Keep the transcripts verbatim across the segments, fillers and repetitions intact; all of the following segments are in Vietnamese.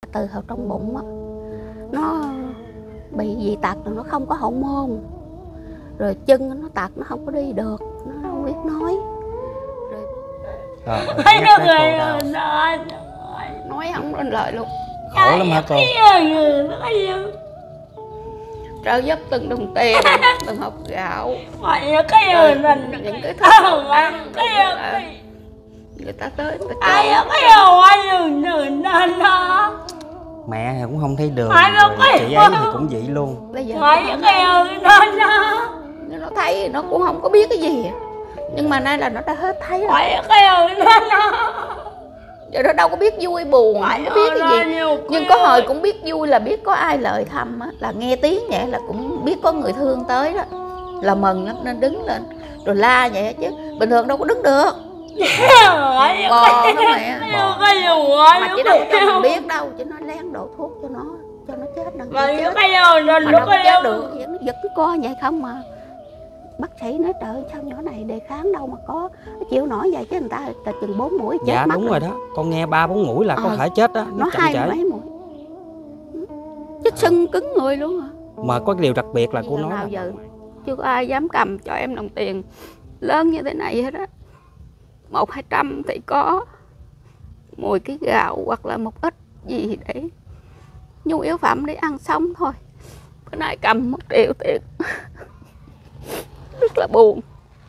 từ hồi trong bụng á, nó bị dị tật rồi, nó không có hậu môn, rồi chân nó tật, nó không có đi được, nó không biết nói, rồi Thấy nó người nói không lên lời luôn. khổ lắm hả cô? Trợ giúp từng đồng tiền, từng hộp gạo, những cái những cái thức ăn, người ta tới người ta Mẹ thì cũng không thấy đường, Ai nó rồi có chị hiểu ấy thì không? cũng vậy luôn. bây giờ Nó nó thấy nó cũng không có biết cái gì, nhưng mà nay là nó đã hết thấy rồi. Giờ nó đâu có biết vui buồn, không có biết cái gì. Nhưng có hồi cũng biết vui, là biết có ai lời thăm á, là nghe tiếng vậy là cũng biết có người thương tới đó, là mừng lắm nên đứng lên rồi la vậy chứ bình thường đâu có đứng được. Bò nó mẹ, mà chỉ đâu có mình biết đâu, chứ nó lén đổ thuốc cho nó, cho nó chết đừng chết. Mà đâu có chết được, nó giật cái co vậy không mà. Bác sĩ nói trời sao nhỏ này đề kháng đâu mà có, nó chịu nổi vậy chứ người ta là chừng bốn mũi chết dạ, mất. đúng rồi. rồi đó, con nghe ba bốn mũi là Ờ, có thể chết đó. Nó hai chậm mấy mũi chết sưng cứng người luôn à. Mà có điều đặc biệt là cô Giờ nói nào là giờ chưa có ai dám cầm cho em đồng tiền lớn như thế này hết á. Một hai trăm thì có mười ký gạo hoặc là một ít gì để nhu yếu phẩm để ăn sống thôi. Bữa nay cầm một triệu tiền rất là buồn.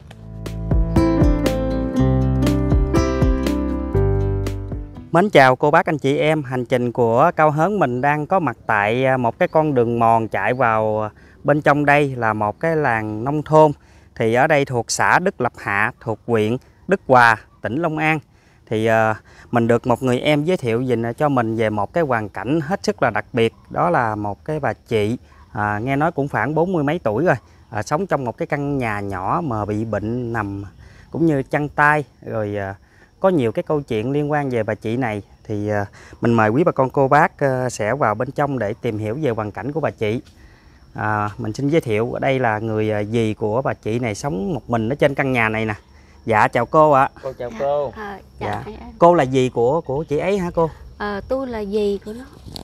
Mến chào cô bác anh chị em. Hành trình của Cao Hớn mình đang có mặt tại một cái con đường mòn chạy vào bên trong đây là một cái làng nông thôn. Thì ở đây thuộc xã Đức Lập Hạ, thuộc huyện Đức Hòa, tỉnh Long An. Thì uh, mình được một người em giới thiệu dùm cho mình về một cái hoàn cảnh hết sức là đặc biệt. Đó là một cái bà chị à, nghe nói cũng khoảng bốn mươi mấy tuổi rồi, à, sống trong một cái căn nhà nhỏ mà bị bệnh nằm cũng như chân tay rồi. À, có nhiều cái câu chuyện liên quan về bà chị này. Thì uh, mình mời quý bà con cô bác uh, sẽ vào bên trong để tìm hiểu về hoàn cảnh của bà chị. À, mình xin giới thiệu ở đây là người uh, dì của bà chị này sống một mình ở trên căn nhà này nè. Dạ chào cô ạ. À. Cô chào cô. À, dạ. Cô là dì của của chị ấy hả cô? À, tôi là dì của nó.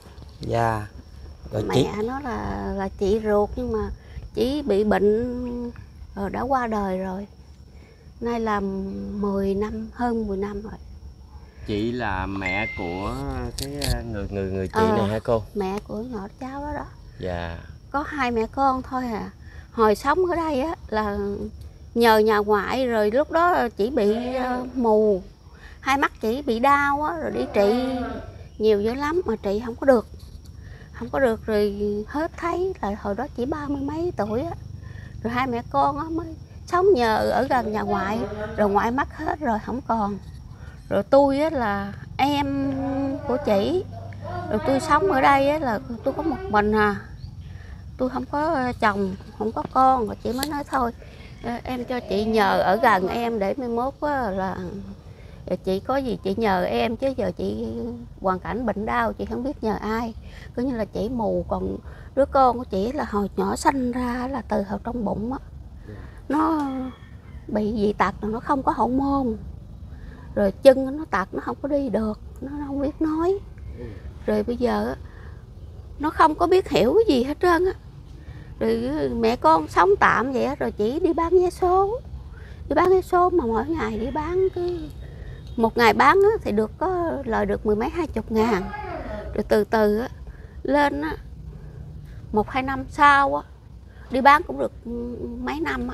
Dạ. Rồi mẹ chị... nó là là chị ruột, nhưng mà chỉ bị bệnh rồi đã qua đời rồi. Nay là mười năm, hơn mười năm rồi. Chị là mẹ của cái người người người chị ờ, này hả cô? Mẹ của nhỏ cháu đó đó. Dạ. Có hai mẹ con thôi à. Hồi sống ở đây á là nhờ nhà ngoại, rồi lúc đó chỉ bị uh, mù, hai mắt chỉ bị đau á, rồi đi trị nhiều dữ lắm mà trị không có được, không có được rồi hết thấy là hồi đó chỉ ba mươi mấy tuổi á. Rồi hai mẹ con á mới sống nhờ ở gần nhà ngoại, rồi ngoại mất hết rồi không còn. Rồi tôi á là em của chị, rồi tôi sống ở đây á là tôi có một mình à, tôi không có chồng, không có con. Rồi chị mới nói thôi em cho chị nhờ ở gần em để mai mốt á là chị có gì chị nhờ em, chứ giờ chị hoàn cảnh bệnh đau chị không biết nhờ ai. Coi như là chị mù, còn đứa con của chị là hồi nhỏ sanh ra là từ hồi trong bụng á, nó bị dị tật rồi, nó không có hậu môn, rồi chân nó tật, nó không có đi được, nó không biết nói. Rồi bây giờ nó không có biết hiểu cái gì hết trơn á. Rồi mẹ con sống tạm vậy á, rồi chỉ đi bán vé số, đi bán vé số mà mỗi ngày đi bán cứ một ngày bán á, thì được có lời được mười mấy hai chục ngàn. Rồi từ từ á, lên á, một hai năm sau á, đi bán cũng được mấy năm á.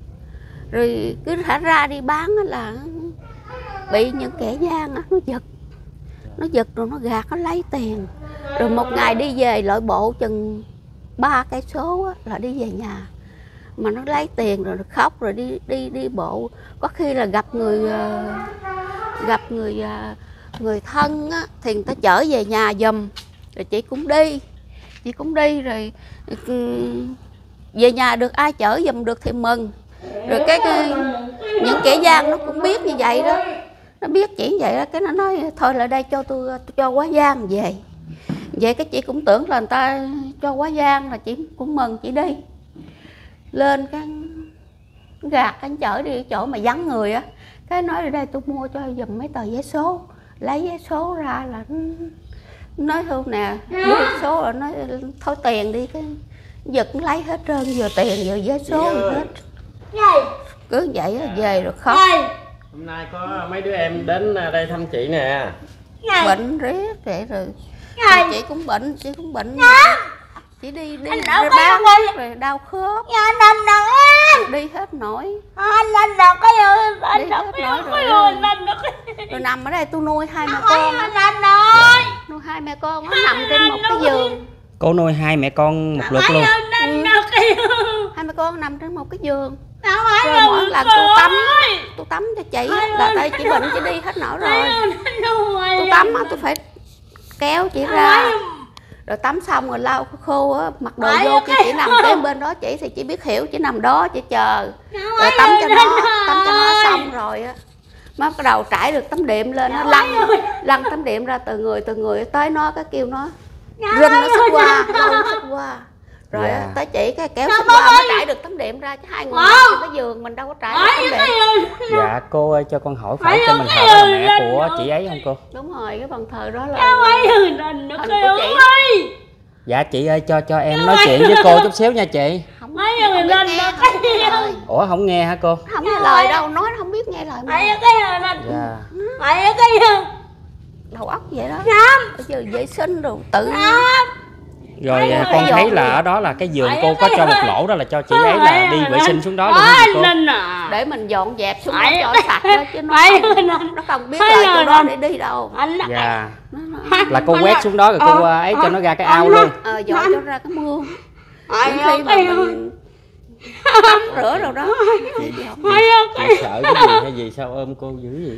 Rồi cứ thả ra đi bán á là bị những kẻ gian á, nó giật, nó giật rồi nó gạt, nó lấy tiền. Rồi một ngày đi về lội bộ chừng ba cây số á, là đi về nhà mà nó lấy tiền rồi nó khóc, rồi đi đi đi bộ. Có khi là gặp người gặp người người thân á, thì người ta chở về nhà giùm, rồi chị cũng đi chị cũng đi rồi về nhà được ai chở giùm được thì mừng. Rồi cái, cái những kẻ gian nó cũng biết như vậy đó, nó biết chỉ vậy đó, cái nó nói thôi lại đây cho tôi cho quá gian về. Vậy cái chị cũng tưởng là người ta cho quá gian, là chị cũng mừng, chị đi lên cái gạt cái chở đi chỗ mà vắng người á, cái nói ở đây tôi mua cho giùm mấy tờ vé số, lấy vé số ra là nói thôi nè, đưa số rồi nói thôi tiền đi, cái giật lấy hết trơn, vừa tiền vừa giấy số rồi hết. Cứ vậy á, về rồi khóc. Hôm nay có mấy đứa em đến đây thăm chị nè. Bệnh riết vậy rồi. Rồi chị cũng bệnh, chị cũng bệnh. Chị đi đi rồi đau rồi đau khớp. Anh anh đâu em. Đi hết nổi. Anh anh đâu có anh anh đâu có rồi, anh đâu rồi nằm ở đây tôi nuôi hai mẹ con. Anh anh ơi. Nuôi hai mẹ con nó nằm trên một cái giường. Cô nuôi hai mẹ con một lượt luôn. Ừ. Hai mẹ con nằm trên một cái giường. Rồi mỗi lần tôi tắm, tôi tắm cho chị là tại chị bệnh chị đi hết nổi rồi. Tôi tắm á, tôi phải kéo chị ra. Rồi tắm xong rồi lau khô á, mặc đồ vô kia chị nằm kế bên đó chị thì chị biết hiểu, chị nằm đó chị chờ. Rồi tắm cho nó, tắm cho nó xong rồi á. Mới bắt đầu trải được tấm đệm lên, nó lăn, lăn tấm đệm ra từ người, từ người tới nó, cái kêu nó rinh nó xích qua, nó xích qua. Rồi yeah. tới chị cái kéo xích qua mới trải được tấm đệm ra, chứ hai người trên cái giường mình đâu có trải được tấm đệm. Dạ cô ơi, cho con hỏi phải cho mình thờ là mẹ của chị ấy không cô? Đúng rồi, cái bàn thờ đó là hình của chị. Dạ chị ơi, cho cho em nói chuyện với cô chút xíu nha chị. Không, không biết nghe, không biết nghe lời. Ủa không nghe hả cô? Không nghe lời đâu, nói nó không biết nghe lời mà. Dạ. Đầu óc vậy đó. Bây giờ vệ sinh rồi tự. Rồi con thấy là ở đó là cái giường cô có cho một lỗ đó là cho chị ấy là đi vệ sinh xuống đó luôn hả cô? Để mình dọn dẹp xuống đó cho sạch đó chứ nó không, nó không biết lời chỗ đó để đi đâu. Dạ. Là cô quét xuống đó rồi cô ấy cho nó ra cái ao luôn. Ờ dọn cho ra cái mương. Đến khi mà mình tắm rửa rồi đó. Chị sợ cái gì hay gì sao ôm cô dữ vậy?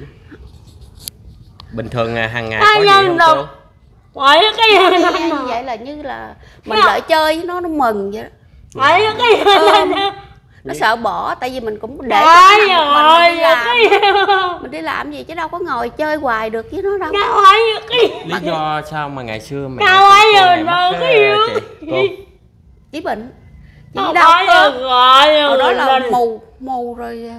Bình thường hàng ngày có gì không cô? Quậy cái gì như vậy là như là mình lại chơi với nó, nó mừng vậy đó. Quậy cái gì nó sợ bỏ, tại vì mình cũng để cho mình đi làm, mình đi làm gì chứ đâu có ngồi chơi hoài được với nó đâu. Lý do sao mà ngày xưa mẹ Đâu ai giờ đâu có yêu cô? Chỉ bệnh, chỉ đau khớp, hồi đó là mù mù rồi,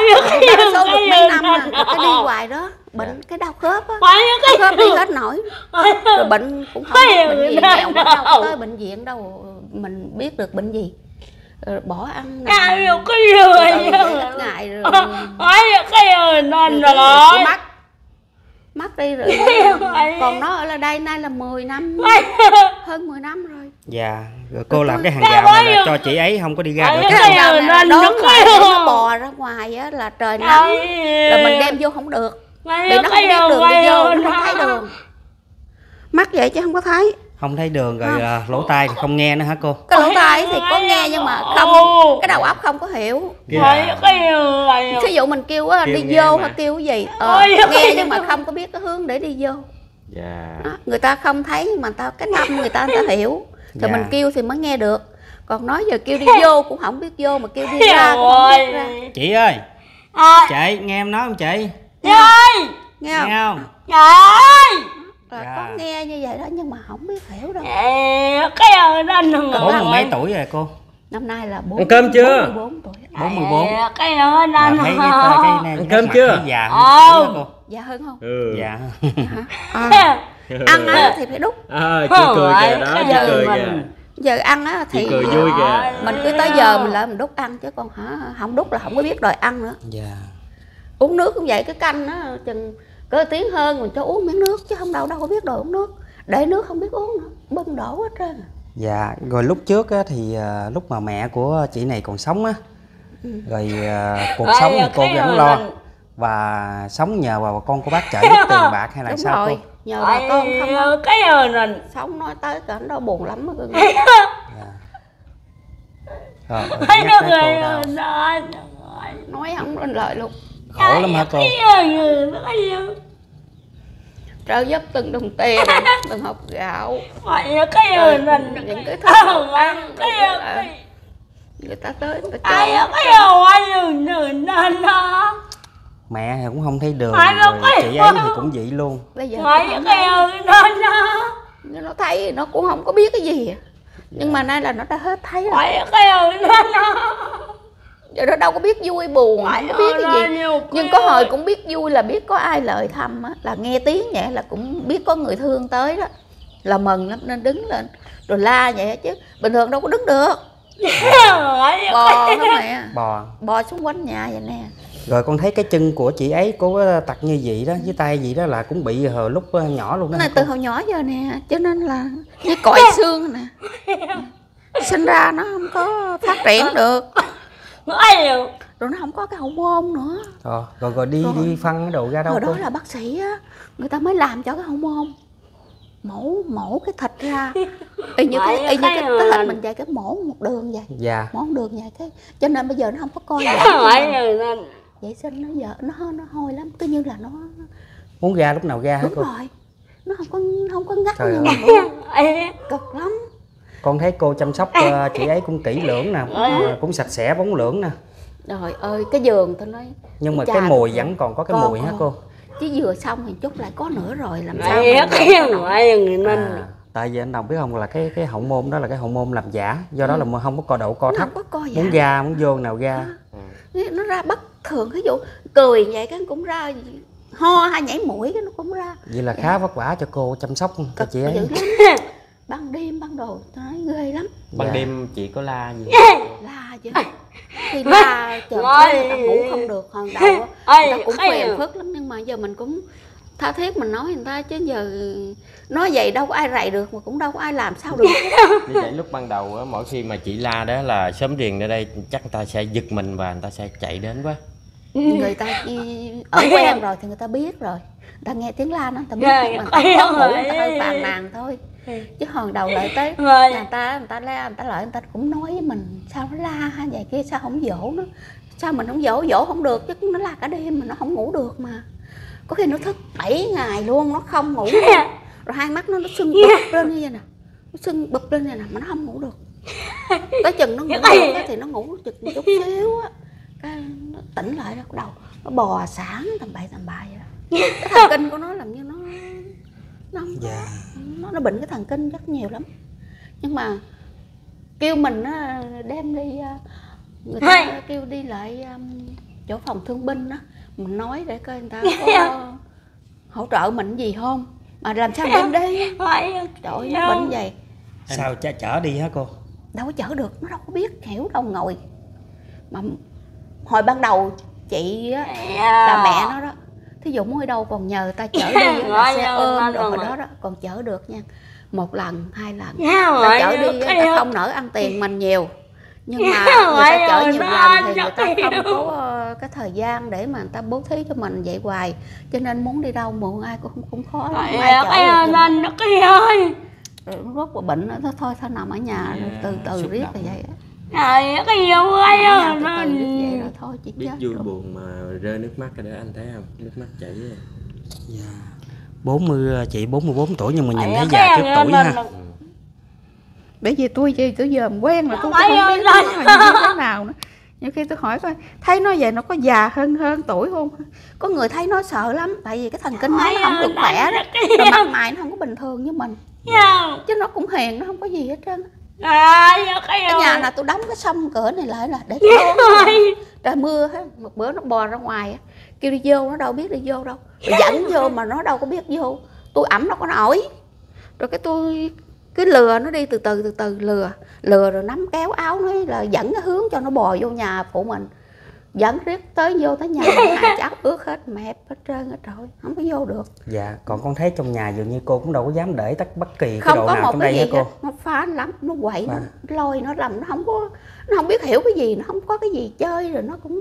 nó số được mấy năm mà cái đi hoài đó, bệnh cái đau khớp á, khớp đi hết nổi, rồi bệnh cũng không biết bệnh gì, nghèo quá đâu có tới bệnh viện đâu mình biết được bệnh gì. Rồi bỏ ăn nè, rồi cái gì hết ngày rồi, cái gì nên rồi mất mất đi rồi. Còn nó ở là đây nay là mười năm, hơn mười năm rồi. Dạ, rồi cô làm cái hàng rào này là cho chị ấy không có đi ra được. Cái hàng rào này là đón lại để nó bò ra ngoài á, là trời nắng là mình đem vô không được, vì nó không biết đường đi vô, nó không thấy đường. Mắc vậy chứ không có thấy. Không thấy đường rồi, à, lỗ tai thì không nghe nữa hả cô? Cái lỗ tai thì có nghe nhưng mà không, cái đầu óc không có hiểu. Yeah. Ví dụ mình kêu á, đi vô hay kêu cái gì, ờ, nghe nhưng mà không có biết cái hướng để đi vô. Yeah. Đó, người ta không thấy nhưng mà ta cái tâm người ta người ta hiểu, rồi yeah. mình kêu thì mới nghe được. Còn nói giờ kêu đi vô cũng không biết vô, mà kêu đi ra cũng không biết ra. Chị ơi, chị nghe em nói không chị? Chị ơi, nghe không? Nghe không? Trời ơi, là dạ. Có nghe như vậy đó nhưng mà không biết hiểu đâu. Cái giờ nên bốn mươi mấy tuổi rồi cô? Năm nay là bốn. Ăn cơm chưa? bốn mươi bốn tuổi. bốn mươi bốn. Cái giờ nên thấy cái, cái, cái này. Ăn cơm chưa? Già hơn cô. Già hơn không? Ừ. Dạ. À, ăn á thì phải đút. À, chị cười kìa đó, chị cười kìa. Giờ ăn á thì chị cười vui kìa. Mình cứ tới giờ mình lại mình đút ăn chứ còn hả không đút là không có biết đòi ăn nữa. Dạ. Uống nước cũng vậy, cái canh á chừng cỡ tiếng hơn mình cho uống miếng nước chứ không đâu đâu có biết đòi uống nước. Để nước không biết uống nữa, bưng đổ hết trơn. Dạ, rồi lúc trước á, thì uh, lúc mà mẹ của chị này còn sống á, ừ. rồi uh, cuộc sống thì cô vẫn lo và sống nhờ vào bà con của bác trợ giúp tiền bạc hay là đúng sao rồi. cô? Nhờ bà con không cái giờ mình sống nói tới cảnh đó buồn lắm á. Dạ. Rồi, nhắc tới cô đâu. Nói không lên lời luôn. Khổ lắm hả cô? Trợ giúp từng đồng tiền, từng hộp gạo. Cái giờ mình những cái thức ăn, người ta tới người ta cho. Cái giờ anh đừng nên đó. Mẹ thì cũng không thấy đường, rồi chị ấy thì cũng vậy luôn. Bây giờ cái giờ nên đó. Nó thấy nó cũng không có biết cái gì. Nhưng mà nay là nó đã hết thấy rồi. Cái giờ nên đó. Giờ nó đâu có biết vui buồn, không có biết cái gì. Nhưng có hồi cũng biết vui là biết có ai lợi thăm á, là nghe tiếng vậy là cũng biết có người thương tới đó. là mừng lắm nên đứng lên rồi la vậy chứ bình thường đâu có đứng được. Bò đó mẹ, Bò. bò xung quanh nhà vậy nè. Rồi con thấy cái chân của chị ấy có tật như vậy đó, với tay vậy đó là cũng bị hồi lúc nhỏ luôn đó. Này từ hồi nhỏ giờ nè, cho nên là như cõi xương nè, sinh ra nó không có phát triển được, rồi nó không có cái hậu môn nữa. Ờ, rồi rồi đi Rồi. đi phân cái đồ ra đâu Hồi cô? đó là bác sĩ á, người ta mới làm cho cái hậu môn, mổ mổ cái thịt ra, y như cái y như cái, cái thịt mình vậy, cái mổ một đường vậy, Dạ. mổ một đường vậy, cái cho nên bây giờ nó không có coi vệ sinh, nó giờ nó nó hôi lắm, cứ như là nó Muốn ra lúc nào ra hả đúng cô? rồi, nó không có không có ngắt Trời như ơi. mình luôn, cực lắm. Con thấy cô chăm sóc uh, chị ấy cũng kỹ lưỡng nè, uh, cũng sạch sẽ bóng lưỡng nè. Trời ơi, cái giường tôi nói Nhưng mà chà, cái mùi vẫn còn có cái còn, mùi hả còn. cô? Chứ vừa xong thì chút lại có nữa rồi, làm sao À, tại vì anh Đồng biết không, là cái cái hậu môn đó là cái hậu môn làm giả, do đó Ừ. là mà không có co độ co nó thấp, không có coi muốn vậy. ra muốn vô nào ra. Nó ra bất thường, ví dụ cười vậy cái cũng ra, ho hay nhảy mũi cái nó cũng ra. Vậy là khá vất vả cho cô chăm sóc cho Cực chị ấy. dữ lắm. Ban đêm ban đồ tôi nói ghê lắm. Ban Dạ. đêm chị có la gì? La chứ. Khi la chờ tới người ta ngủ không được, hồi đầu á, người ta cũng phiền phức lắm, nhưng mà giờ mình cũng tha thiết mình nói người ta, chứ giờ nói vậy đâu có ai rầy được, mà cũng đâu có ai làm sao được. Như vậy lúc ban đầu á, mỗi khi mà chị la đó là sớm riêng ở đây chắc người ta sẽ giật mình và người ta sẽ chạy đến quá. Người ta ở quen rồi thì người ta biết rồi, người ta nghe tiếng la nó, người ta biết, mà người ta khó ngủ, người ta hơi phàn nàn thôi. Chứ hồi đầu lại tới người ta người ta la, người ta lại người ta cũng nói với mình sao nó la hay vậy kia, sao không dỗ nó, sao mình không dỗ, dỗ không được chứ nó la cả đêm mà nó không ngủ được, mà có khi nó thức bảy ngày luôn nó không ngủ được. Rồi hai mắt nó nó sưng bụp lên như vậy nè, nó sưng bụp lên như vậy nè mà nó không ngủ được. Tới chừng nó ngủ được thì nó ngủ chừng một chút xíu á, cái nó tỉnh lại bắt đầu nó bò sáng tầm bậy tầm bạ vậy đó. Cái thần kinh của nó làm như nó nó không có, Dạ. nó nó bệnh cái thần kinh rất nhiều lắm. Nhưng mà kêu mình á, đem đi, người ta kêu đi lại um, chỗ phòng thương binh á, mình nói để coi người ta có hỗ trợ mình gì không, mà làm sao đem đi. Trời ơi, nó bệnh vậy Sao chở, chở đi hả cô? đâu có chở được, nó đâu có biết hiểu đâu ngồi. Mà hồi ban đầu chị á, là mẹ nó đó, thí dụ muốn đi đâu còn nhờ ta chở đi là xe ôm rồi hồi đó đó còn chở được nha, một lần hai lần ta chở đi ta không nỡ ăn tiền mình nhiều, nhưng mà người ta chở nhiều lần thì người ta không có cái thời gian để mà người ta bố thí cho mình vậy hoài, cho nên muốn đi đâu mượn ai cũng cũng khó lắm, không ai chở được. Rồi nó rốt cuộc bệnh nó thôi thôi nằm ở nhà rồi từ từ riết là vậy á. Nhà từ từ riết vậy rồi thôi chị Biết chết vui rồi. buồn mà rơi nước mắt rồi đó, anh thấy không? Nước mắt chảy rồi. Dạ. bốn mươi, chị bốn mươi bốn tuổi nhưng mà nhìn thấy già trước tuổi ha. Bởi vì tôi gì tôi giờ quen là tôi cũng không biết nó là như thế nào nữa. Nhiều khi tôi hỏi coi thấy nó vậy nó có già hơn hơn tuổi không? Có người thấy nó sợ lắm, tại vì cái thần kinh nó không được khỏe đó, rồi mặt mày nó không có bình thường như mình, chứ nó cũng hiền, nó không có gì hết trơn. Cái nhà là tôi đóng cái sông cửa này lại là để cho trời mưa hết, một bữa nó bò ra ngoài á, kêu đi vô nó đâu biết đi vô đâu, rồi dẫn vô mà nó đâu có biết vô, tôi ẩm nó có nổi, rồi cái tôi cứ lừa nó đi từ từ từ từ lừa lừa rồi nắm kéo áo nó là dẫn cái hướng cho nó bò vô nhà phụ mình, dẫn riết tới vô tới nhà hai cháu ướt hết mẹp hết trơn hết, trời không có vô được. Dạ, còn con thấy trong nhà dường như cô cũng đâu có dám để tất bất kỳ cái Không đồ có nào một trong cái đây hả gì cô? hết, nó phá lắm, nó quậy, nó Vâng. lôi nó làm, nó không có, nó không biết hiểu cái gì, nó không có cái gì chơi, rồi nó cũng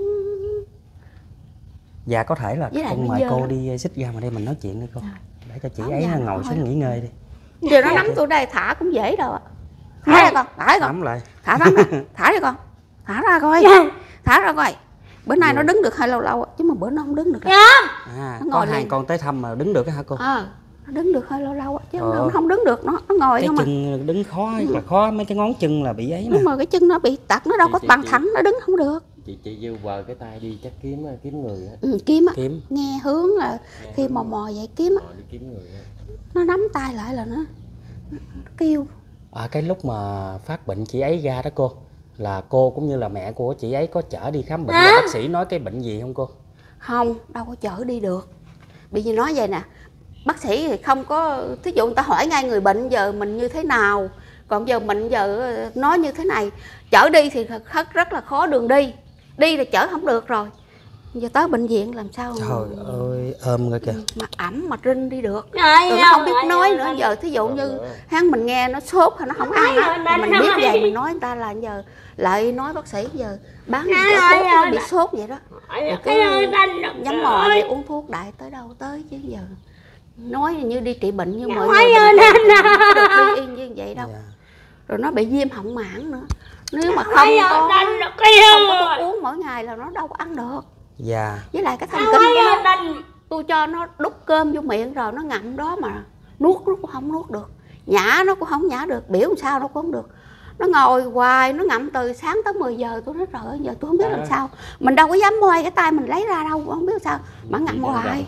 Dạ, có thể là Với lại con nó mời dơ cô lắm. đi xích ra mà đây mình nói chuyện đi cô, Dạ. để cho chị Ở ấy nhà ngồi thôi. xuống nghỉ ngơi đi. giờ nó nắm tôi đây thả cũng dễ đâu ạ. Thả ra con, thả ra con, Nắm lại. thả ra con, thả ra con, thả ra coi, thả ra coi. Bữa nay nó đứng được hơi lâu lâu chứ mà bữa nó không đứng được. À, Nó có ngồi hàng liền. con tới thăm mà đứng được á hả cô? Ờ, nó đứng được hơi lâu lâu chứ Ờ. nó không đứng được, nó nó ngồi Cái không à. chân đứng khó là khó, mấy cái ngón chân là bị ấy nè. Đúng rồi, cái chân nó bị tật, nó đâu Chị- có chị- bằng chị- thẳng, nó đứng không được. Chị chị dư vờ cái tay đi chắc kiếm kiếm người á. Ừ, kiếm á, Kiếm. nghe hướng là khi mò mò vậy kiếm á, Ờ, đi kiếm người á. nó nắm tay lại là nó, nó kêu. À, cái lúc mà phát bệnh chị ấy ra đó cô, là cô cũng như là mẹ của chị ấy có chở đi khám bệnh và bác sĩ nói cái bệnh gì không cô? Không, đâu có chở đi được. Bởi vì nói vậy nè, bác sĩ thì không có, thí dụ người ta hỏi ngay người bệnh giờ mình như thế nào, còn giờ mình giờ nói như thế này, chở đi thì rất rất là khó đường đi, đi là chở không được rồi, giờ tới bệnh viện làm sao trời ơi ôm rồi kìa, mà ẩm mà rinh đi được, rồi nó không biết nói nữa. Giờ thí dụ như hắn mình nghe nó sốt hay nó không ăn á, mình biết vậy mình nói người ta là giờ lại nói bác sĩ giờ bán thuốc nó bị sốt vậy đó, rồi cứ nhắm mò vậy uống thuốc đại tới đâu tới chứ giờ nói như đi trị bệnh như mọi người được đi yên như vậy đâu. Rồi nó bị viêm họng mãn nữa, nếu mà không có không có thuốc uống mỗi ngày là nó đâu có ăn được. Dạ. Với lại cái thần kinh đó, tôi cho nó đút cơm vô miệng rồi nó ngậm đó mà nuốt nó cũng không nuốt được, nhả nó cũng không nhả được, biểu làm sao nó cũng không được, nó ngồi hoài nó ngậm từ sáng tới mười giờ. Tôi nói trời ơi giờ tôi không biết làm sao, mình đâu có dám moi cái tay mình lấy ra đâu, không biết sao mà ngậm hoài,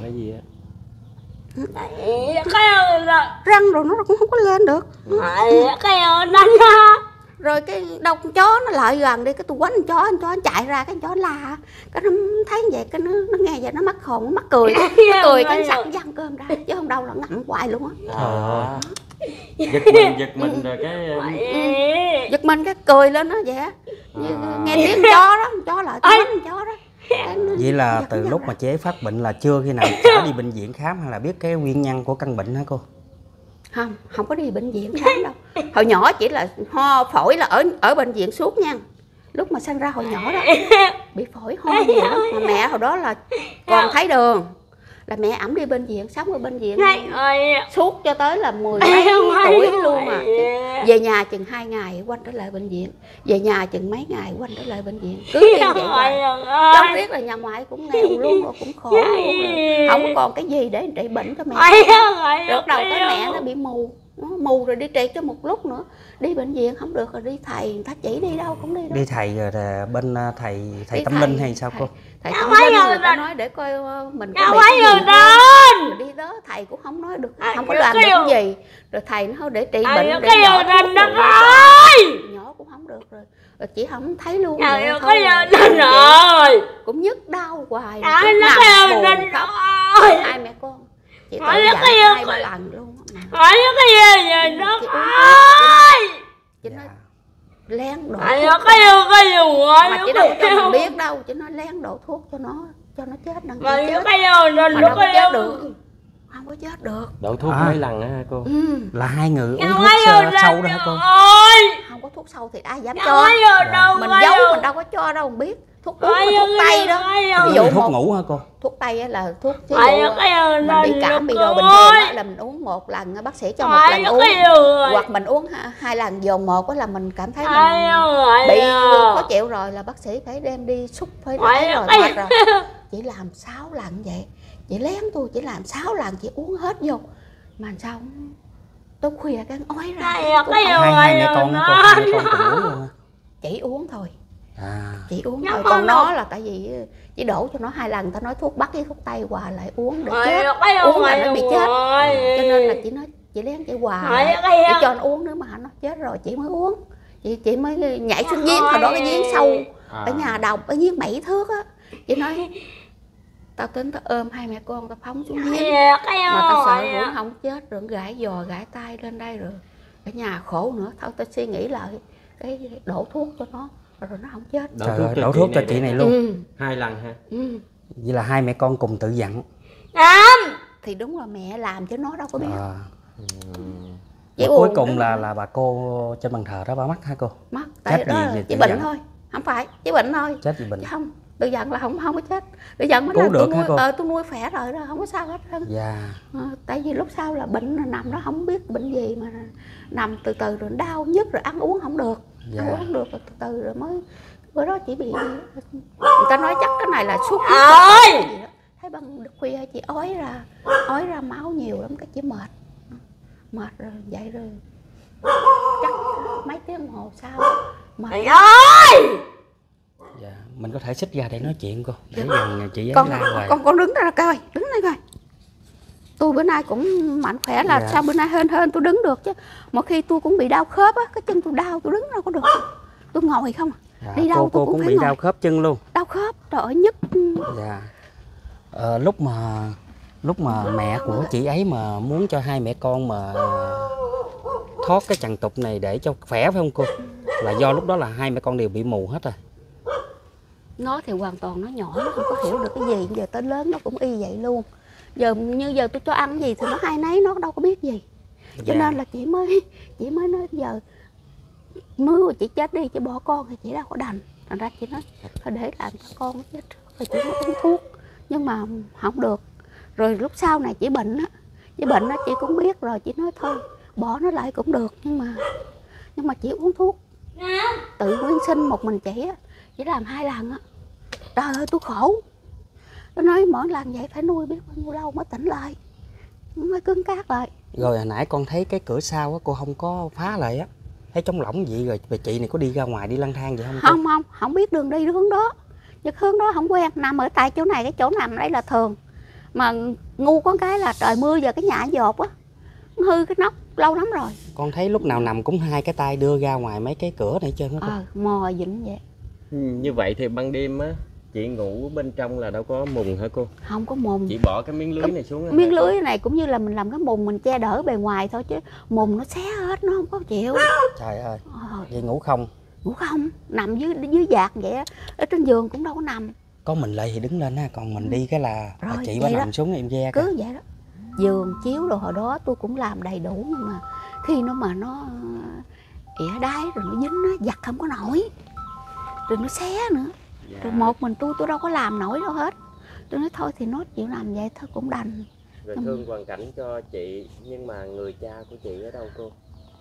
răng rồi nó cũng không có lên được. Rồi cái đâu con chó nó lại gần đi, cái tôi quánh con chó, con chó nó chạy ra, cái con chó la, cái nó thấy vậy cái nó, nó nghe vậy nó mắc hồn, nó mắc cười, nó cười cái sẵn văng cơm ra, chứ không đâu là ngậm hoài luôn á. À. Giật mình giật mình rồi cái ừ. giật mình cái cười lên nó vậy á, nghe tiếng chó đó, con chó lại tôi quánh con chó đó. Vậy là từ lúc mà chế phát bệnh là chưa khi nào chở đi bệnh viện khám hay là biết cái nguyên nhân của căn bệnh hả cô? Không, không có đi bệnh viện khám đâu. Hồi nhỏ chỉ là ho phổi là ở ở bệnh viện suốt nha. Lúc mà sinh ra hồi nhỏ đó bị phổi ho nhiều lắm. Mà mẹ hồi đó là còn thấy đường là mẹ ẵm đi bệnh viện, sống ở bệnh viện suốt cho tới là mười mấy tuổi luôn à. Về nhà chừng hai ngày quanh trở lại bệnh viện, về nhà chừng mấy ngày quanh trở lại bệnh viện, cứ như vậy hoài. Cháu biết là nhà ngoại cũng nghèo luôn rồi, cũng khổ luôn rồi. Không còn cái gì để trị bệnh cho mẹ. Được đầu tới mẹ nó bị mù, nó mù rồi đi trị cho một lúc nữa, đi bệnh viện không được rồi đi thầy, người ta chỉ đi đâu cũng đi đâu. Đi thầy rồi là bên thầy thầy đi tâm thầy, linh hay sao cô? Thầy tâm linh người ta nói để coi mình có bị cái gì không. Đi đó thầy cũng không nói được, không có làm được cái gì. Rồi thầy nó để trị bệnh để nhỏ thuốc nhỏ cũng không được rồi. Rồi chỉ không thấy luôn vậy thôi. Cũng nhức đau hoài, nằm buồn khóc. Hai mẹ con chị tự dạy hai ba lần luôn. Hỏi cái gì vậy nó chị nói lén đổ thuốc. Thuốc cái gì cái gì mà chị đâu cho mình biết đâu, chị nói lén đổ thuốc cho nó cho nó chết đằng mà chết. Cái gì mà đâu có chết được, không có chết được. Đổ thuốc à. mấy lần hả cô? Ừ. Là hai người uống thuốc sâu đó hả cô? Không có thuốc sâu thì ai dám cho. Đâu, mình giấu mình đâu có cho đâu, mình biết. Thuốc uống thuốc tây đó. Ví dụ thuốc ngủ hả cô? Thuốc tây là thuốc ví dụ mình bị cảm bị đồ bình thường là mình uống một lần, bác sĩ cho một lần uống, hoặc mình uống hai lần dồn một là mình cảm thấy mình bị khó chịu rồi là bác sĩ phải đem đi xúc phải để rồi mệt rồi. Chỉ làm sáu lần vậy, chị lén tôi chỉ làm sáu lần, chị uống hết vô mà sao tôi khuya cái ói ra. Hai hai mẹ con nó hai mẹ con cùng uống luôn hả? Chỉ uống thôi. À. Chị uống thôi, còn nó là tại vì chỉ đổ cho nó hai lần, ta nói thuốc bắc với thuốc tây hòa lại uống để chết, uống là nó bị chết, cho nên là chị nói chị lén chị hòa để cho nó uống, nữa mà nó chết rồi chị mới uống, chị chị mới nhảy xuống giếng, hồi đó cái giếng sâu ở nhà đồng ở giếng bảy thước á, chị nói tao tính tao ôm hai mẹ con tao phóng xuống giếng mà tao sợ cũng không chết, rồi gãi giò gãi tay lên đây rồi ở nhà khổ nữa, thôi tao suy nghĩ lại cái đổ thuốc cho nó rồi nó không chết. Đổ thuốc, đổ thuốc cho chị này luôn. Ừ. Hai lần hả? Ừ. Vậy là hai mẹ con cùng tự dặn. Thì đúng là mẹ làm chứ nó đâu có biết. À. Chị cuối cùng là là bà cô trên bàn thờ đó bà mắc hả cô? Mắc, tại đó là chỉ bệnh thôi, không phải chỉ bệnh thôi. Chết vì bệnh. Chứ không, tự dặn là không không có chết. Tự dặn mới là tôi nuôi, ờ, tôi nuôi khỏe rồi đó, không có sao hết trơn. Dạ. À, tại vì lúc sau là bệnh nằm nó không biết bệnh gì mà nằm từ từ rồi đau nhức rồi ăn uống không được. Dạ. Ăn uống không được rồi từ từ rồi mới bữa đó chỉ bị người ta nói chắc cái này là suốt huyết. Thấy bằng khuya chị ói ra, ói ra máu nhiều lắm, cái chị mệt. Mệt rồi vậy rồi. Chắc mấy tiếng đồng hồ sau mệt. Thầy ơi! Dạ, mình có thể xích ra để nói chuyện cô. Để dần chị con, la hoài. Con con đứng ra coi, đứng đây coi. Tôi bữa nay cũng mạnh khỏe là dạ. Sao bữa nay hên hên tôi đứng được chứ. Một khi tôi cũng bị đau khớp á, cái chân tôi đau tôi đứng đâu có được. Tôi ngồi không dạ, đi đâu cô, tôi cô cũng, cũng phải bị ngồi. Đau khớp chân luôn. Đau khớp, trời ơi nhức. Dạ. Ờ, lúc mà Lúc mà mẹ của chị ấy mà muốn cho hai mẹ con mà thoát cái trần tục này để cho khỏe phải không cô? Là do lúc đó là hai mẹ con đều bị mù hết rồi. Nó thì hoàn toàn nó nhỏ, nó không có hiểu được cái gì. Giờ tới lớn nó cũng y vậy luôn. Giờ như giờ tôi cho ăn gì thì nó hay nấy, nó đâu có biết gì. Cho Dạ. nên là chị mới chị mới nói giờ mưa chị chết đi, chị bỏ con thì chị đâu có đành. Thành ra chị nói phải để làm cho con nó chết trước rồi chị mới uống thuốc. Nhưng mà không được. Rồi lúc sau này chị bệnh á, chị bệnh á chị cũng biết rồi, chị nói thôi bỏ nó lại cũng được, nhưng mà nhưng mà chị uống thuốc tự nguyên sinh một mình chị á, chỉ làm hai lần á. Trời ơi tôi khổ. Tôi nói mỗi lần vậy phải nuôi biết bao nhiêu lâu mới tỉnh lại, mới cứng cáp lại. Rồi hồi nãy con thấy cái cửa sau á, cô không có phá lại á, thấy trống lỏng vậy rồi. Về chị này có đi ra ngoài đi lang thang vậy không cô? Không không, không biết đường đi hướng đó. Nhưng hướng đó không quen, nằm ở tại chỗ này, cái chỗ nằm đây là thường. Mà ngu có cái là trời mưa giờ cái nhà dột á, hư cái nóc lâu lắm rồi. Con thấy lúc nào nằm cũng hai cái tay đưa ra ngoài mấy cái cửa này trơn á cô. Ờ, mò dĩnh vậy. Ừ, như vậy thì ban đêm á chị ngủ bên trong là đâu có mùng hả cô? Không có mùng. Chị bỏ cái miếng lưới này xuống hả? Miếng lưới này cũng như là mình làm cái mùng mình che đỡ bề ngoài thôi, chứ mùng nó xé hết, nó không có chịu. Trời ơi, Ờ, vậy ngủ không? ngủ không, nằm dưới dưới dạt vậy á, ở trên giường cũng đâu có nằm. Có mình Lệ thì đứng lên ha, còn mình đi cái là, Rồi, là chị vậy bà đó. nằm xuống em ve Cứ vậy đó. Giường chiếu đồ hồi đó tôi cũng làm đầy đủ, nhưng mà khi nó mà nó ỉa đái rồi nó dính nó giặt không có nổi, rồi nó xé nữa. Dạ. Rồi một mình tôi tôi đâu có làm nổi đâu hết. Tôi nói thôi thì nó chịu làm vậy thôi cũng đành. Rồi thương hoàn cảnh cho chị, nhưng mà người cha của chị ở đâu cô?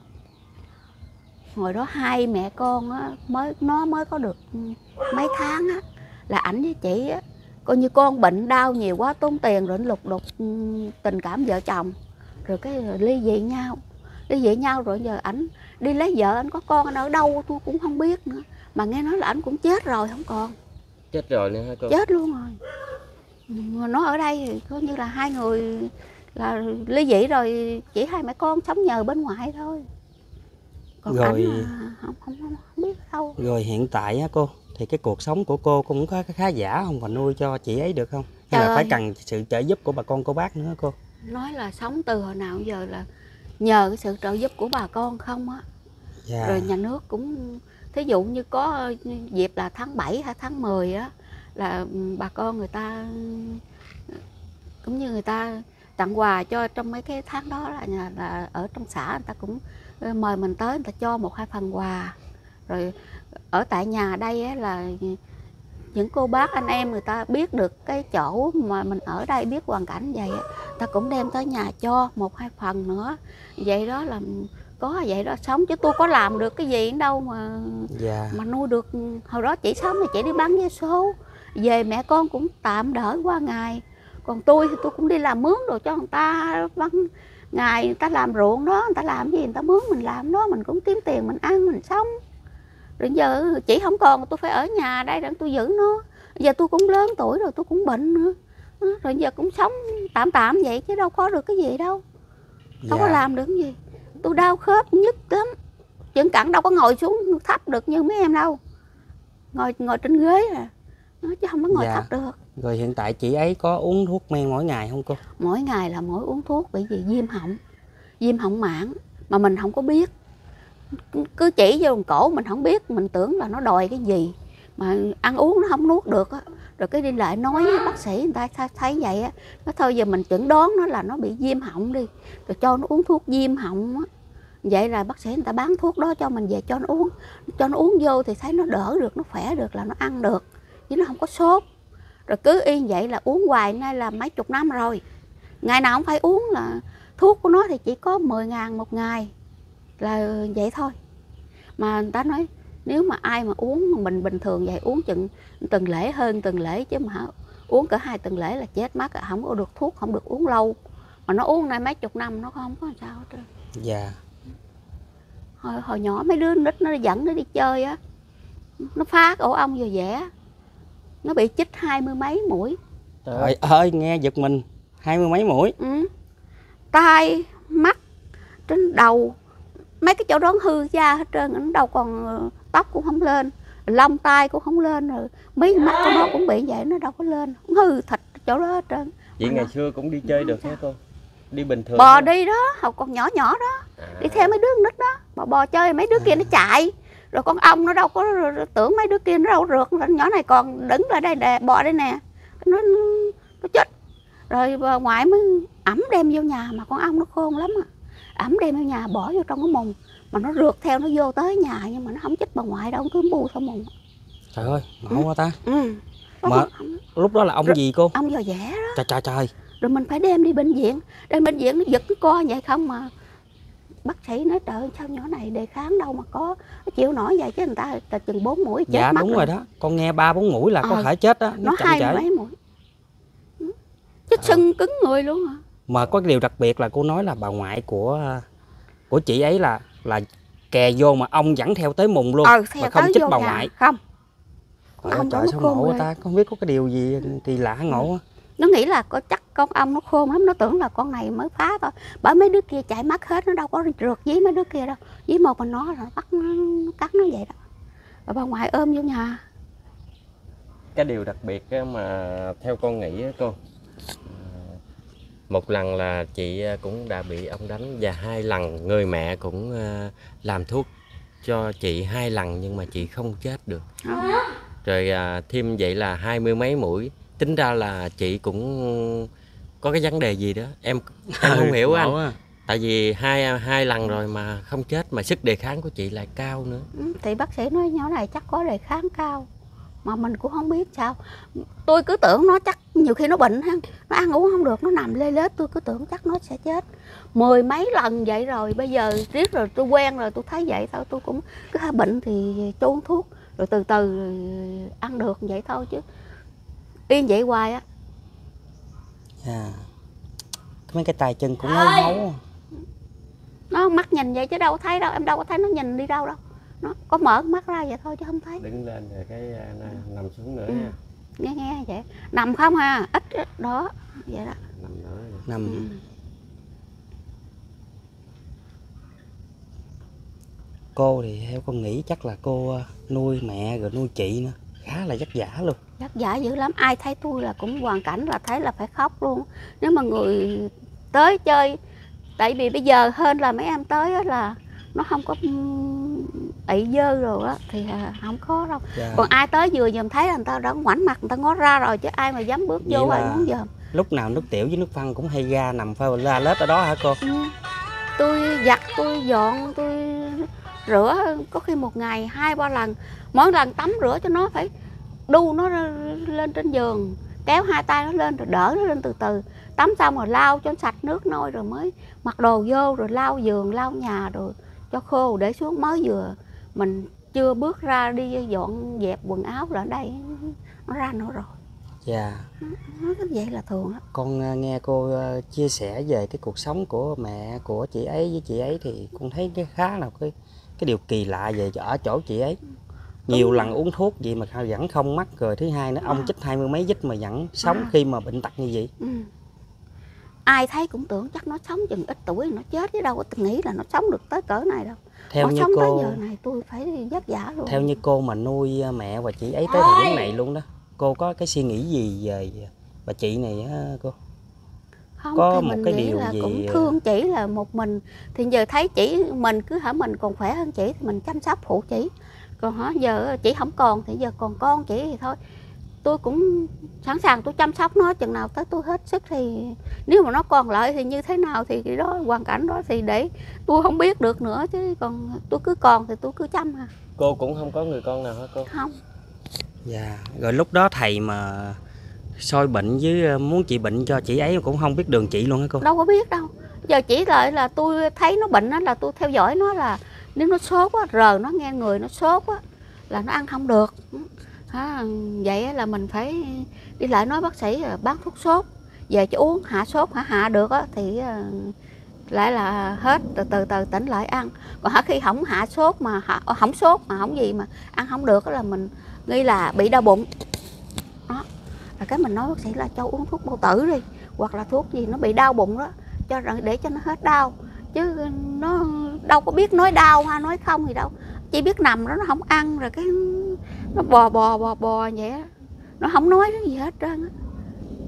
Hồi đó hai mẹ con á, mới nó mới có được mấy tháng á, là ảnh với chị á, coi như con bệnh đau nhiều quá tốn tiền rồi lục đục tình cảm vợ chồng, rồi cái ly dị nhau ly dị nhau rồi giờ ảnh đi lấy vợ, anh có con anh ở đâu tôi cũng không biết nữa, mà nghe nói là ảnh cũng chết rồi không còn. Chết rồi nữa hả cô? Chết luôn rồi. Mà nó ở đây thì coi như là hai người là ly dị rồi, chỉ hai mẹ con sống nhờ bên ngoại thôi. Còn Rồi- ảnh là không, không, không, không biết đâu. Rồi hiện tại á cô, thì cái cuộc sống của cô cũng có khá giả không, và nuôi cho chị ấy được không? Hay Trời là phải ơi. cần sự trợ giúp của bà con cô bác nữa cô? Nói là sống từ hồi nào giờ là nhờ cái sự trợ giúp của bà con không á. Dạ. Rồi nhà nước cũng thí dụ như có dịp là tháng bảy hay tháng mười á, là bà con người ta cũng như người ta tặng quà cho trong mấy cái tháng đó, là nhà là ở trong xã người ta cũng mời mình tới, người ta cho một hai phần quà. Rồi ở tại nhà đây á, là những cô bác anh em người ta biết được cái chỗ mà mình ở đây, biết hoàn cảnh vậy á, ta cũng đem tới nhà cho một hai phần nữa. Vậy đó là có vậy đó sống, chứ tôi có làm được cái gì đâu mà Dạ. mà nuôi được. Hồi đó chị sống thì chị đi bán vé số, về mẹ con cũng tạm đỡ qua ngày. Còn tôi thì tôi cũng đi làm mướn rồi cho người ta bán ngày, người ta làm ruộng đó, người ta làm gì người ta mướn mình làm đó, mình cũng kiếm tiền mình ăn mình sống. Rồi giờ chị không còn, tôi phải ở nhà đây để tôi giữ nó. Giờ tôi cũng lớn tuổi rồi, tôi cũng bệnh nữa. Rồi giờ cũng sống tạm tạm vậy chứ đâu có được cái gì đâu. Đâu Dạ. có làm được cái gì. Tôi đau khớp nhức lắm. Chân cẳng đâu có ngồi xuống thấp được như mấy em đâu. Ngồi ngồi trên ghế à. Nó chứ không có ngồi Dạ. thấp được. Rồi hiện tại chị ấy có uống thuốc men mỗi ngày không cô? Mỗi ngày là mỗi uống thuốc, bởi vì viêm họng. Viêm họng mãn mà mình không có biết. Cứ chỉ vô vùng cổ mình không biết, mình tưởng là nó đòi cái gì. Mà ăn uống nó không nuốt được á. Rồi cái đi lại nói với bác sĩ người ta thấy vậy á, nó thôi giờ mình chẩn đoán nó là nó bị viêm họng đi, rồi cho nó uống thuốc viêm họng á. Vậy là bác sĩ người ta bán thuốc đó cho mình về cho nó uống. Cho nó uống vô thì thấy nó đỡ được, nó khỏe được là nó ăn được, chứ nó không có sốt. Rồi cứ y vậy là uống hoài, nay là mấy chục năm rồi. Ngày nào không phải uống, là thuốc của nó thì chỉ có mười ngàn một ngày, là vậy thôi. Mà người ta nói nếu mà ai mà uống mà mình bình thường vậy, uống chừng tuần lễ hơn tuần lễ, chứ mà uống cỡ hai tuần lễ là chết mất, không có được thuốc, không được uống lâu. Mà nó uống nay mấy chục năm nó không có sao hết trơn. Dạ. Hồi, hồi nhỏ mấy đứa nít nó dẫn nó đi chơi á, nó phá ổ ong vừa vẽ, nó bị chích hai mươi mấy mũi. Trời ơi, nghe giật mình, hai mươi mấy mũi. Ừ. Tai, mắt, trên đầu, mấy cái chỗ đó hư da hết trơn, nó đâu còn tóc cũng không lên, lông tai cũng không lên, rồi mấy mắt của nó cũng bị vậy, nó đâu có lên, hư thịt chỗ đó hết trơn. Chị ngày xưa cũng đi chơi được hả cô? Đi bình thường Bò đó. đi đó, học còn nhỏ nhỏ đó, À. đi theo mấy đứa nít đó, bò bò chơi mấy đứa kia nó chạy, rồi con ong nó đâu có tưởng mấy đứa kia nó đâu rượt, nhỏ này còn đứng lại đây để bò đây nè, nó nó chết, rồi bà ngoại mới ẩm đem vô nhà, mà con ong nó khôn lắm à, ẩm đem vô nhà bỏ vô trong cái mùng, mà nó rượt theo nó vô tới nhà nhưng mà nó không chích bà ngoại đâu, cứ bu theo mùng. Trời ơi, ngộ quá ta. Ừ. Mà lúc đó là ong gì cô? Ong giò vẽ đó. Trời trời trời. Rồi mình phải đem đi bệnh viện, đem bệnh viện nó giật cái co vậy không mà bác sĩ nói trời ơi, sao nhỏ này đề kháng đâu mà có nó chịu nổi vậy, chứ người ta là chừng bốn mũi chết Dạ mất đúng rồi. rồi đó, con nghe ba bốn mũi là ờ, có thể chết đó. nó chậm hai trễ. mấy mũi chết sưng cứng người luôn à. Mà có cái điều đặc biệt là cô nói là bà ngoại của của chị ấy là là kè vô mà ong dẫn theo tới mùng luôn, Ờ, mà không chích bà nhà. ngoại. Không. Ôi, Ong trời đó sao nó khôn ngộ ghê. ta, không biết có cái điều gì kỳ lạ ngộ á. Nó nghĩ là có chắc con ong nó khôn lắm, nó tưởng là con này mới phá thôi, bởi mấy đứa kia chạy mất hết, nó đâu có rượt với mấy đứa kia đâu, với một mình nó rồi bắt nó, nó cắn nó vậy đó, rồi bà ngoại ôm vô nhà. Cái điều đặc biệt á mà theo con nghĩ á cô, một lần là chị cũng đã bị ong đánh, và hai lần người mẹ cũng làm thuốc cho chị hai lần nhưng mà chị không chết được. Đó. Rồi à, thêm vậy là hai mươi mấy mũi, tính ra là chị cũng có cái vấn đề gì đó em em không hiểu anh à. Tại vì hai hai lần rồi mà không chết, mà sức đề kháng của chị lại cao nữa. Ừ, thì bác sĩ nói nhỏ này chắc có đề kháng cao, mà mình cũng không biết sao, tôi cứ tưởng nó chắc nhiều khi nó bệnh ha, nó ăn uống không được, nó nằm lê lết, tôi cứ tưởng chắc nó sẽ chết mười mấy lần vậy rồi, bây giờ riết rồi tôi quen rồi, tôi thấy vậy thôi, tôi cũng cứ hay bệnh thì cho uống thuốc rồi từ từ rồi ăn được vậy thôi, chứ yên vậy hoài á. À. Mấy cái tay chân cũng ngấu ngấu. Nó mắt nhìn vậy chứ đâu có thấy đâu, em đâu có thấy nó nhìn đi đâu đâu, nó có mở mắt ra vậy thôi chứ không thấy. Đứng lên rồi cái uh, nằm xuống nữa Ừ. nha. Nghe nghe vậy nằm không ha, ít đó vậy đó. Nằm nữa. Nằm. Ừ. Cô thì theo con nghĩ chắc là cô nuôi mẹ rồi nuôi chị nữa khá là vất vả luôn. Vất vả dữ lắm, ai thấy tôi là cũng hoàn cảnh là thấy là phải khóc luôn. Nếu mà người tới chơi, tại vì bây giờ hơn là mấy em tới á là nó không có ị dơ rồi á thì không có đâu. Dạ. Còn ai tới vừa dòm thấy là người ta đã ngoảnh mặt, người ta ngó ra rồi, chứ ai mà dám bước Vậy vô là ai muốn dòm. Lúc nào nước tiểu với nước phân cũng hay ra nằm phơi la lết ở đó hả cô? Ừ. Tôi giặt, tôi dọn, tôi rửa có khi một ngày hai ba lần, mỗi lần tắm rửa cho nó phải đu nó lên trên giường, kéo hai tay nó lên rồi đỡ nó lên từ từ, tắm xong rồi lau cho sạch nước nôi rồi mới mặc đồ vô, rồi lau giường lau nhà rồi cho khô để xuống, mới vừa mình chưa bước ra đi dọn dẹp quần áo là ở đây nó ra nữa rồi. Dạ. Nó cứ vậy là thường lắm. Con nghe cô chia sẻ về cái cuộc sống của mẹ của chị ấy với chị ấy thì con thấy cái khá là cái cái điều kỳ lạ về ở chỗ chị ấy. Nhiều Đúng lần rồi. uống thuốc gì mà vẫn không mắc, rồi thứ hai nữa ông À. chích hai mươi mấy dít mà vẫn sống À. khi mà bệnh tật như vậy. Ừ. Ai thấy cũng tưởng chắc nó sống chừng ít tuổi nó chết, chứ đâu có nghĩ là nó sống được tới cỡ này đâu. Theo Nó như sống cô tới giờ này tôi phải vất vả luôn. Theo như cô mà nuôi mẹ và chị ấy tới thời điểm này luôn đó, cô có cái suy nghĩ gì về bà chị này á cô? Không, có thì một mình cái nghĩ điều là gì- cũng thương chỉ là một mình, thì giờ thấy chỉ mình cứ hả mình còn khỏe hơn chỉ thì mình chăm sóc phụ chỉ, còn hả giờ chỉ không còn thì giờ còn con chỉ thì thôi, tôi cũng sẵn sàng tôi chăm sóc nó chừng nào tới tôi hết sức, thì nếu mà nó còn lại thì như thế nào thì cái đó hoàn cảnh đó thì để tôi không biết được nữa, chứ còn tôi cứ còn thì tôi cứ chăm à. Cô cũng không có người con nào hả cô? Không. Dạ. Rồi lúc đó thầy mà soi bệnh với muốn trị bệnh cho chị ấy cũng không biết đường chị luôn hả cô? Đâu có biết đâu, giờ chỉ lại là tôi thấy nó bệnh á là tôi theo dõi nó, là nếu nó sốt á, rờ nó nghe người nó sốt á là nó ăn không được. À, vậy là mình phải đi lại nói bác sĩ bán thuốc sốt về cho uống, hạ sốt hả hạ được á thì lại là hết, từ từ từ tỉnh lại ăn. Còn hả khi không hạ sốt mà hạ, không sốt mà không gì mà ăn không được là mình nghi là bị đau bụng đó, là cái mình nói bác sĩ là cho uống thuốc bao tử đi, hoặc là thuốc gì nó bị đau bụng đó cho để cho nó hết đau, chứ nó đâu có biết nói đau hay nói không gì đâu, chỉ biết nằm đó nó không ăn, rồi cái nó bò bò bò bò vậy đó. Nó không nói cái gì hết trơn á.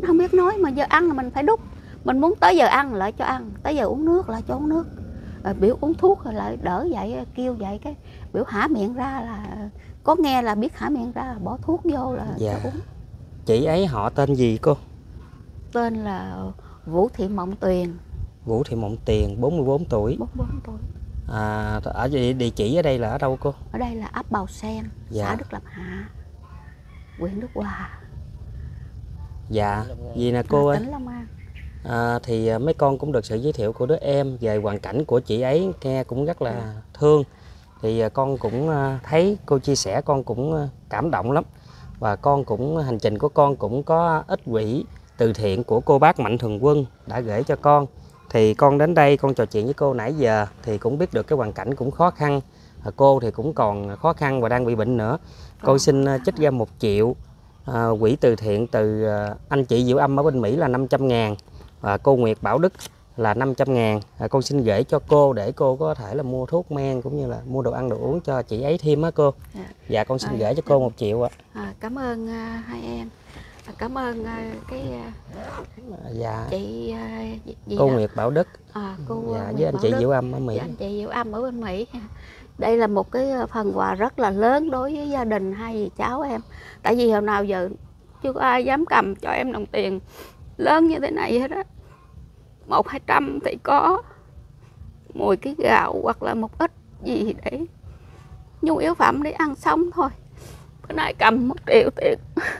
không biết nói, mà giờ ăn là mình phải đút. Mình muốn tới giờ ăn lại cho ăn, tới giờ uống nước lại cho uống nước, rồi biểu uống thuốc rồi lại đỡ vậy, kêu vậy cái biểu hả miệng ra là có nghe là biết hả miệng ra là bỏ thuốc vô là Dạ. cho uống. Chị ấy họ tên gì cô? Tên là Vũ Thị Mộng Tuyền. Vũ Thị Mộng Tiền, bốn mươi bốn tuổi. bốn mươi bốn tuổi. À, ở địa chỉ ở đây là ở đâu cô? Ở đây là ấp Bào Sen, Dạ. xã Đức Lập Hạ, huyện Đức Hòa. Dạ, gì nè cô à, ơi. tỉnh Long An. À, thì mấy con cũng được sự giới thiệu của đứa em về hoàn cảnh của chị ấy, nghe cũng rất là À. thương. Thì con cũng thấy cô chia sẻ, con cũng cảm động lắm. Và con cũng hành trình của con cũng có ít quỹ từ thiện của cô bác Mạnh Thường Quân đã gửi cho con. Thì con đến đây con trò chuyện với cô nãy giờ thì cũng biết được cái hoàn cảnh cũng khó khăn. Cô thì cũng còn khó khăn và đang bị bệnh nữa. Cô xin trích ra một triệu à, quỹ từ thiện từ à, anh chị Diệu Âm ở bên Mỹ là năm trăm ngàn và cô Nguyệt Bảo Đức là năm trăm ngàn. À, con xin gửi cho cô để cô có thể là mua thuốc men cũng như là mua đồ ăn đồ uống cho chị ấy thêm á cô. Dạ. Dạ con xin À, gửi cho cô một triệu ạ. À, cảm ơn uh, hai em. À, cảm ơn uh, cái uh, Dạ. chị uh, gì Cô đó? Nguyệt Bảo Đức. À, cô Dạ, Nguyệt với anh Bảo chị Đức, Diệu Âm ở Mỹ. với anh chị Diệu Âm ở bên Mỹ. Đây là một cái phần quà rất là lớn đối với gia đình hai dì cháu em. Tại vì hồi nào giờ chưa có ai dám cầm cho em đồng tiền lớn như thế này hết á. Một hai trăm thì có, mười ký gạo hoặc là một ít gì để nhu yếu phẩm để ăn sống thôi. Bữa nay cầm một triệu tiền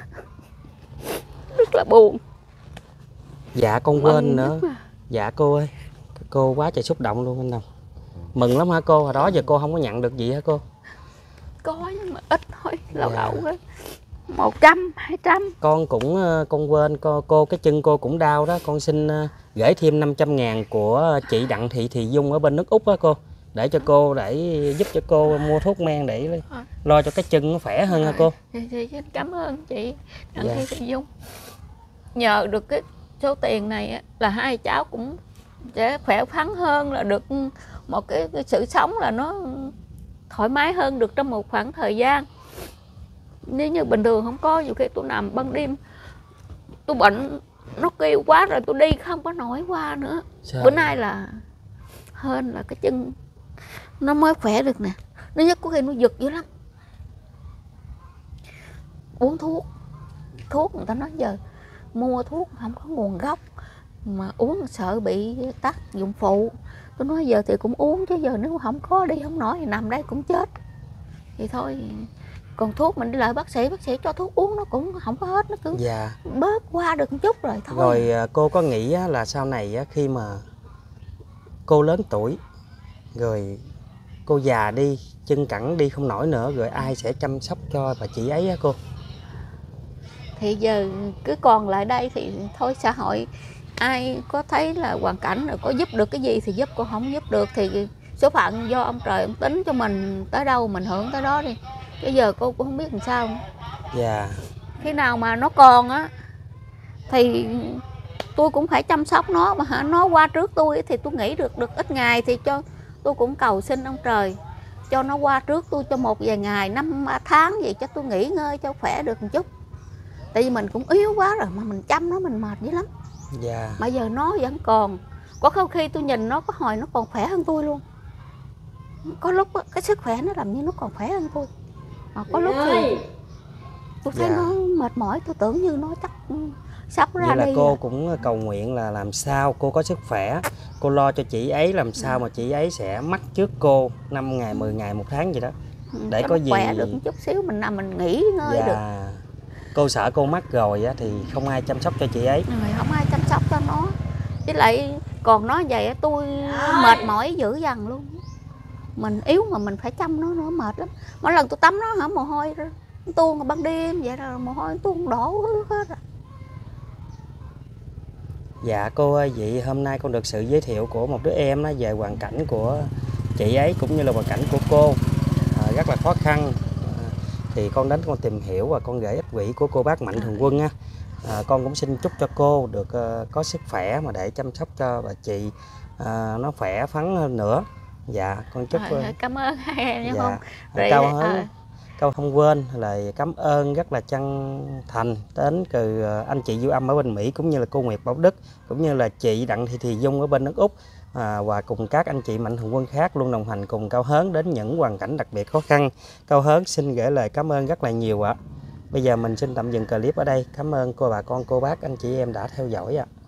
rất là buồn. Dạ con quên Mừng nữa. mà. Dạ cô ơi, cô quá trời xúc động luôn anh Đồng. Mừng lắm hả cô? Hồi đó giờ cô không có nhận được gì hả cô? Có nhưng mà ít thôi, lâu Dạ. lâu á. Một trăm, hai trăm. Con cũng con quên cô, cô cái chân cô cũng đau đó. Con xin gửi thêm năm trăm ngàn của chị Đặng Thị Thị Dung ở bên nước Úc á cô, để cho cô, để giúp cho cô mua thuốc men để lo cho cái chân nó khỏe hơn hả cô? Thì, thì xin cảm ơn chị Đặng Dạ. Thị Thị Dung. Nhờ được cái số tiền này á, là hai cháu cũng sẽ khỏe khoắn hơn, là được một cái, cái sự sống là nó thoải mái hơn được trong một khoảng thời gian. Nếu như bình thường không có, nhiều khi tôi nằm ban đêm tôi bệnh nó kêu quá rồi tôi đi không có nổi qua nữa. Sao? Bữa nay là hơn là cái chân nó mới khỏe được nè. Nó nhất có khi nó giật dữ lắm. Uống thuốc, thuốc người ta nói giờ mua thuốc không có nguồn gốc mà uống sợ bị tác dụng phụ. Tôi nói giờ thì cũng uống chứ giờ nếu không có đi không nổi thì nằm đây cũng chết. Thì thôi, còn thuốc mình đi lại bác sĩ, bác sĩ cho thuốc uống nó cũng không có hết, nó cứ Dạ. bớt qua được một chút rồi thôi. Rồi cô có nghĩ là sau này khi mà cô lớn tuổi rồi cô già đi, chân cẳng đi không nổi nữa, rồi ai sẽ chăm sóc cho bà chị ấy á cô? Thì giờ cứ còn lại đây thì thôi, xã hội ai có thấy là hoàn cảnh rồi có giúp được cái gì thì giúp, cô không giúp được thì số phận do ông trời ông tính cho mình tới đâu mình hưởng tới đó đi. Bây giờ cô cũng không biết làm sao nữa. Dạ. Khi nào mà nó còn á thì tôi cũng phải chăm sóc nó, mà hả nó qua trước tôi thì tôi nghĩ được được ít ngày thì cho tôi cũng cầu xin ông trời cho nó qua trước tôi cho một vài ngày, năm ba tháng gì cho tôi nghỉ ngơi cho khỏe được một chút. Tại vì mình cũng yếu quá rồi mà mình chăm nó mình mệt dữ lắm. Dạ. Mà giờ nó vẫn còn, có khi tôi nhìn nó có hồi nó còn khỏe hơn tôi luôn. Có lúc á, cái sức khỏe nó làm như nó còn khỏe hơn tôi, mà có lúc thì tôi thấy Dạ. nó mệt mỏi, tôi tưởng như nó chắc sắp ra Vậy là đi. cô rồi. cũng cầu nguyện là làm sao cô có sức khỏe, cô lo cho chị ấy làm sao mà chị ấy sẽ mắc trước cô năm ngày, mười ngày, một tháng gì đó. Để cho có nó gì khỏe được một chút xíu mình nằm mình nghỉ ngơi được. Dạ. Cô sợ cô mắc rồi á thì không ai chăm sóc cho chị ấy. Rồi không ai chăm sóc cho nó. Với lại còn nó vậy á, tôi mệt mỏi dữ dằn luôn. Mình yếu mà mình phải chăm nó nữa mệt lắm. Mỗi lần tôi tắm nó hả mồ hôi tuôn ban đêm vậy là mồ hôi tuôn đổ ướt hết rồi. Dạ cô ơi, vậy hôm nay con được sự giới thiệu của một đứa em đó về hoàn cảnh của chị ấy cũng như là hoàn cảnh của cô à, rất là khó khăn. À, thì con đến con tìm hiểu và con gửi ít quỹ của cô bác Mạnh Thường Quân á. À, con cũng xin chúc cho cô được uh, có sức khỏe mà để chăm sóc cho bà chị uh, nó khỏe khoắn hơn nữa. Dạ con chúc Rồi, cảm ơn hai em nha. dạ, Không rồi, cao hứng à, Câu không quên lời cảm ơn rất là chân thành đến từ anh chị Du Âm ở bên Mỹ, cũng như là cô Nguyệt Bảo Đức, cũng như là chị Đặng Thị Thị Dung ở bên nước Úc, à, và cùng các anh chị mạnh thường quân khác luôn đồng hành cùng Cao Hớn đến những hoàn cảnh đặc biệt khó khăn. Cao Hớn xin gửi lời cảm ơn rất là nhiều ạ. Bây giờ mình xin tạm dừng clip ở đây. Cảm ơn cô bà con cô bác anh chị em đã theo dõi ạ.